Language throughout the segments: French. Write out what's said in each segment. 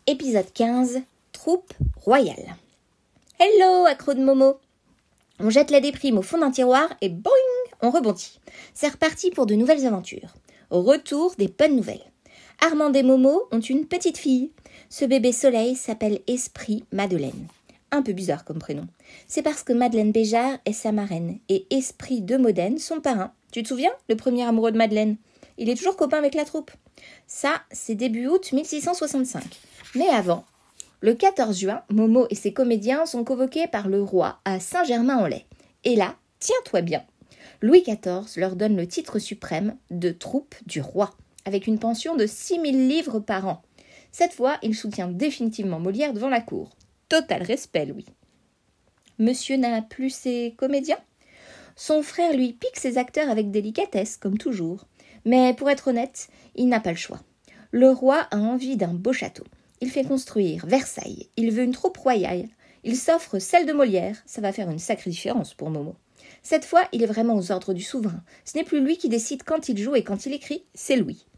Épisode 15, Troupe royale. Hello, accro de Momo. On jette la déprime au fond d'un tiroir et boing, on rebondit. C'est reparti pour de nouvelles aventures. Au retour des bonnes nouvelles. Armand et Momo ont une petite fille. Ce bébé soleil s'appelle Esprit Madeleine. Un peu bizarre comme prénom. C'est parce que Madeleine Béjart est sa marraine et Esprit de Modène son parrain. Tu te souviens, le premier amoureux de Madeleine? Il est toujours copain avec la troupe. Ça, c'est début août 1665. Mais avant, le 14 juin, Momo et ses comédiens sont convoqués par le roi à Saint-Germain-en-Laye. Et là, tiens-toi bien, Louis XIV leur donne le titre suprême de troupe du roi, avec une pension de 6 000 livres par an. Cette fois, il soutient définitivement Molière devant la cour. Total respect, Louis. Monsieur n'a plus ses comédiens. Son frère lui pique ses acteurs avec délicatesse, comme toujours. Mais pour être honnête, il n'a pas le choix. Le roi a envie d'un beau château. Il fait construire Versailles. Il veut une troupe royale. Il s'offre celle de Molière. Ça va faire une sacrée différence pour Momo. Cette fois, il est vraiment aux ordres du souverain. Ce n'est plus lui qui décide quand il joue et quand il écrit, c'est Louis.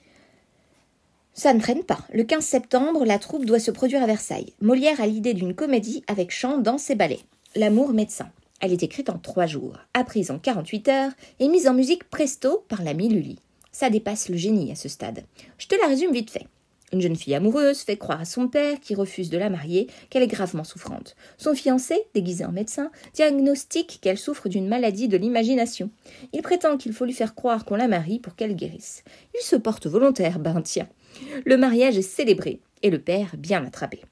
Ça ne traîne pas. Le 15 septembre, la troupe doit se produire à Versailles. Molière a l'idée d'une comédie avec chant, danse et ballet. L'amour médecin. Elle est écrite en 3 jours, apprise en 48 heures et mise en musique presto par l'ami Lully. Ça dépasse le génie à ce stade. Je te la résume vite fait. Une jeune fille amoureuse fait croire à son père, qui refuse de la marier, qu'elle est gravement souffrante. Son fiancé, déguisé en médecin, diagnostique qu'elle souffre d'une maladie de l'imagination. Il prétend qu'il faut lui faire croire qu'on la marie pour qu'elle guérisse. Il se porte volontaire, tiens. Le mariage est célébré et le père bien attrapé.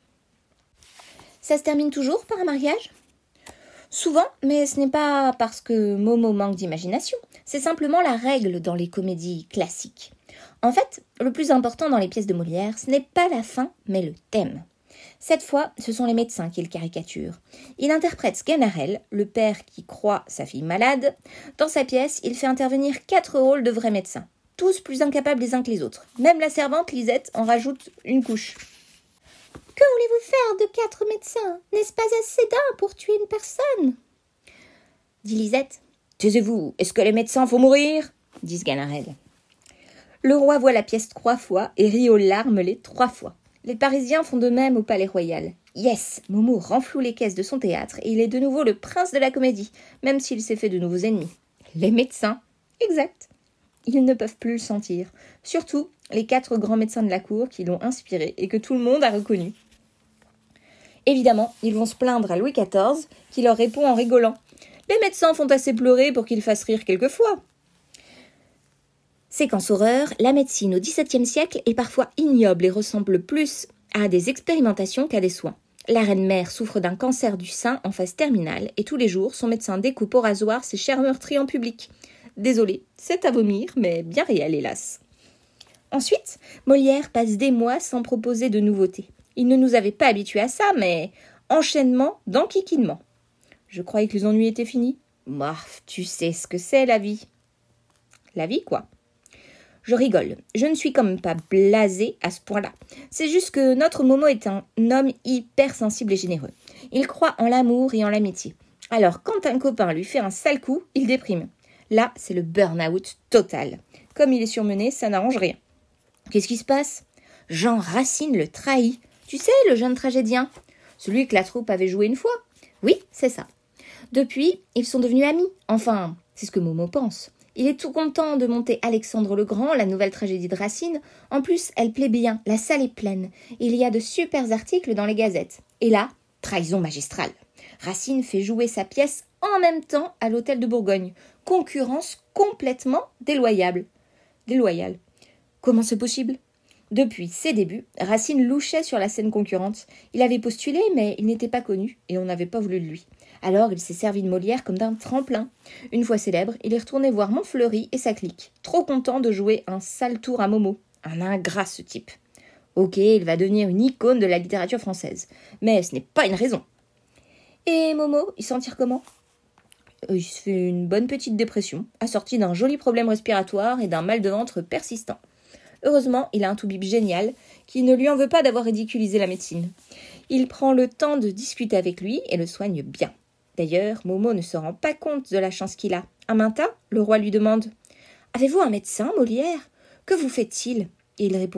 Ça se termine toujours par un mariage ? Souvent, mais ce n'est pas parce que Momo manque d'imagination, c'est simplement la règle dans les comédies classiques. En fait, le plus important dans les pièces de Molière, ce n'est pas la fin, mais le thème. Cette fois, ce sont les médecins qui le caricaturent. Il interprète Sganarelle, le père qui croit sa fille malade. Dans sa pièce, il fait intervenir 4 rôles de vrais médecins, tous plus incapables les uns que les autres. Même la servante Lisette en rajoute une couche. Que voulez-vous faire de 4 médecins? N'est-ce pas assez d'un pour tuer une personne? Dit Lisette. Taisez-vous, est-ce que les médecins font mourir? Dit Sganarelle. Le roi voit la pièce 3 fois et rit aux larmes les 3 fois. Les Parisiens font de même au Palais Royal. Yes, Momo renfloue les caisses de son théâtre et il est de nouveau le prince de la comédie, même s'il s'est fait de nouveaux ennemis. Les médecins, exact. Ils ne peuvent plus le sentir. Surtout les 4 grands médecins de la cour qui l'ont inspiré et que tout le monde a reconnu. Évidemment, ils vont se plaindre à Louis XIV, qui leur répond en rigolant. Les médecins font assez pleurer pour qu'ils fassent rire quelquefois. Séquence horreur, la médecine au XVIIe siècle est parfois ignoble et ressemble plus à des expérimentations qu'à des soins. La reine-mère souffre d'un cancer du sein en phase terminale et tous les jours, son médecin découpe au rasoir ses chairs meurtries en public. Désolée, c'est à vomir, mais bien réel, hélas. Ensuite, Molière passe des mois sans proposer de nouveautés. Il ne nous avait pas habitués à ça, mais enchaînement d'enquiquinement. Je croyais que les ennuis étaient finis. Morph, tu sais ce que c'est la vie. La vie, quoi. Je rigole, je ne suis quand même pas blasée à ce point-là. C'est juste que notre Momo est un homme hyper sensible et généreux. Il croit en l'amour et en l'amitié. Alors, quand un copain lui fait un sale coup, il déprime. Là, c'est le burn-out total. Comme il est surmené, ça n'arrange rien. Qu'est-ce qui se passe? Jean Racine le trahit. Tu sais, le jeune tragédien? Celui que la troupe avait joué une fois? Oui, c'est ça. Depuis, ils sont devenus amis. Enfin, c'est ce que Momo pense. Il est tout content de monter Alexandre le Grand, la nouvelle tragédie de Racine. En plus, elle plaît bien, la salle est pleine. Il y a de super articles dans les gazettes. Et là, trahison magistrale. Racine fait jouer sa pièce en même temps à l'hôtel de Bourgogne. Concurrence complètement déloyale. Comment c'est possible? Depuis ses débuts, Racine louchait sur la scène concurrente. Il avait postulé, mais il n'était pas connu et on n'avait pas voulu de lui. Alors il s'est servi de Molière comme d'un tremplin. Une fois célèbre, il est retourné voir Montfleury et sa clique. Trop content de jouer un sale tour à Momo. Un ingrat ce type. Ok, il va devenir une icône de la littérature française. Mais ce n'est pas une raison. Et Momo, il s'en tire comment? Il se fait une bonne petite dépression, assortie d'un joli problème respiratoire et d'un mal de ventre persistant. Heureusement, il a un toubib génial qui ne lui en veut pas d'avoir ridiculisé la médecine. Il prend le temps de discuter avec lui et le soigne bien. D'ailleurs, Momo ne se rend pas compte de la chance qu'il a. Un matin, le roi lui demande « Avez-vous un médecin, Molière? Que vous fait-il » Et il répond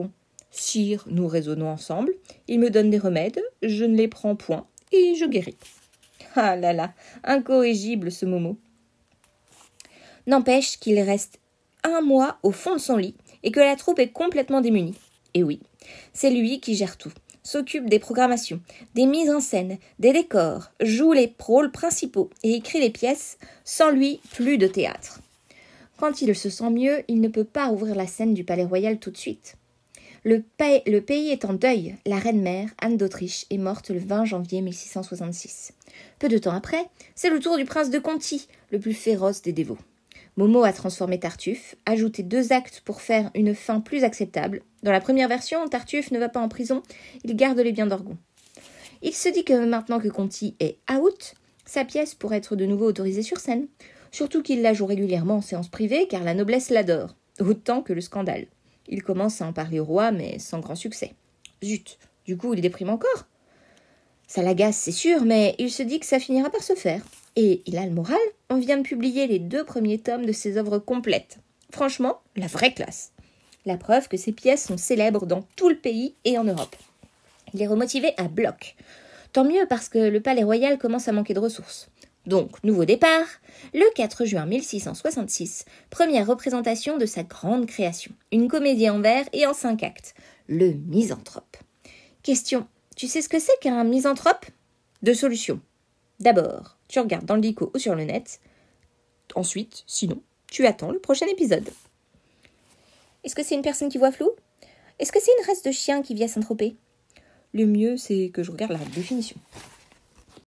Sire, nous raisonnons ensemble, il me donne des remèdes, je ne les prends point, et je guéris. Ah là là, incorrigible ce Momo. N'empêche qu'il reste 1 mois au fond de son lit et que la troupe est complètement démunie. Et oui, c'est lui qui gère tout, s'occupe des programmations, des mises en scène, des décors, joue les rôles principaux et écrit les pièces. Sans lui, plus de théâtre. Quand il se sent mieux, il ne peut pas ouvrir la scène du Palais Royal tout de suite. Le pays est en deuil. La reine-mère, Anne d'Autriche, est morte le 20 janvier 1666. Peu de temps après, c'est le tour du prince de Conti, le plus féroce des dévots. Momo a transformé Tartuffe, ajouté 2 actes pour faire une fin plus acceptable. Dans la première version, Tartuffe ne va pas en prison, il garde les biens d'Orgon. Il se dit que maintenant que Conti est out, sa pièce pourrait être de nouveau autorisée sur scène. Surtout qu'il la joue régulièrement en séance privée car la noblesse l'adore, autant que le scandale. Il commence à en parler au roi, mais sans grand succès. Zut, du coup il déprime encore. Ça l'agace, c'est sûr, mais il se dit que ça finira par se faire. Et il a le moral, on vient de publier les 2 premiers tomes de ses œuvres complètes. Franchement, la vraie classe. La preuve que ses pièces sont célèbres dans tout le pays et en Europe. Il est remotivé à bloc. Tant mieux parce que le Palais Royal commence à manquer de ressources. Donc, nouveau départ, le 4 juin 1666, première représentation de sa grande création. Une comédie en vers et en 5 actes. Le Misanthrope. Question, tu sais ce que c'est qu'un misanthrope ? 2 solutions. D'abord, tu regardes dans le dico ou sur le net. Ensuite, sinon, tu attends le prochain épisode. Est-ce que c'est une personne qui voit flou ? Est-ce que c'est une race de chien qui vit à Saint-Tropez ? Le mieux, c'est que je regarde la définition.